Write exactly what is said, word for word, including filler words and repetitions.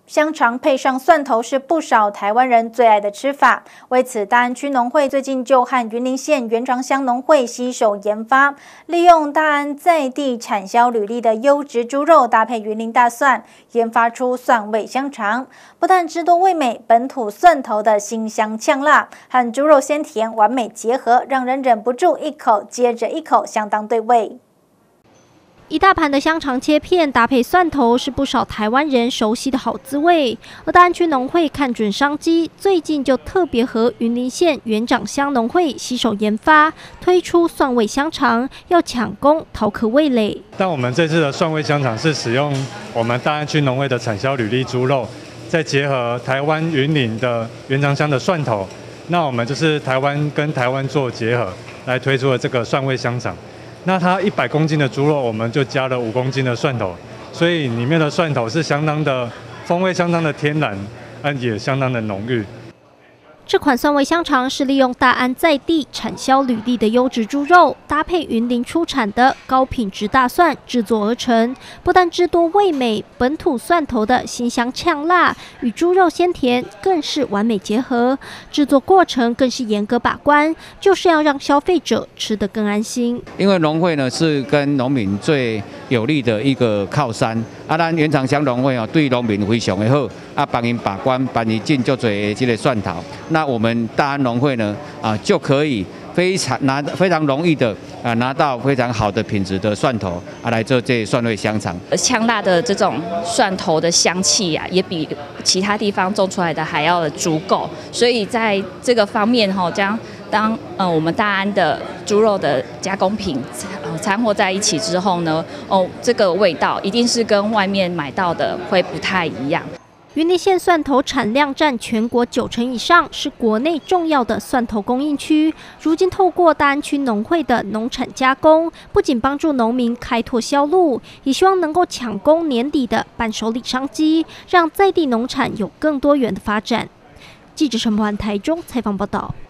香肠配上蒜头是不少台湾人最爱的吃法。为此，大安区农会最近就和云林县元长乡农会携手研发，利用大安在地产销履历的优质猪肉搭配云林大蒜，研发出蒜味香肠。不但汁多味美，本土蒜头的辛香呛辣和猪肉鲜甜完美结合，让人忍不住一口接着一口，相当对味。 一大盘的香肠切片搭配蒜头，是不少台湾人熟悉的好滋味。而大安区农会看准商机，最近就特别和云林县元长乡农会携手研发，推出蒜味香肠，要抢攻桃壳味蕾。 但我们这次的蒜味香肠是使用我们大安区农会的产销履历猪肉，再结合台湾云林的元长乡的蒜头，那我们就是台湾跟台湾做结合，来推出了这个蒜味香肠。 那它一百公斤的猪肉，我们就加了五公斤的蒜头，所以里面的蒜头是相当的风味，相当的天然，嗯，也相当的浓郁。 这款蒜味香肠是利用大安在地产销履历的优质猪肉，搭配云林出产的高品质大蒜制作而成。不但汁多味美，本土蒜头的辛香呛辣与猪肉鲜甜更是完美结合。制作过程更是严格把关，就是要让消费者吃得更安心。 因为农会呢是跟农民最有利的一个靠山，啊，咱元长乡农会哦对农民非常的好，啊，帮因把关，帮因进就做这个蒜头。 那我们大安农会呢，啊，就可以非常拿非常容易的啊拿到非常好的品质的蒜头啊来做这蒜味香肠。 呛辣的这种蒜头的香气呀、啊，也比其他地方种出来的还要的足够，所以在这个方面哈，将当呃我们大安的猪肉的加工品呃掺和在一起之后呢，哦，这个味道一定是跟外面买到的会不太一样。 云林县蒜头产量占全国九成以上，是国内重要的蒜头供应区。如今透过大安区农会的农产加工，不仅帮助农民开拓销路，也希望能够抢攻年底的伴手礼商机，让在地农产有更多元的发展。记者陈柏涵台中采访报道。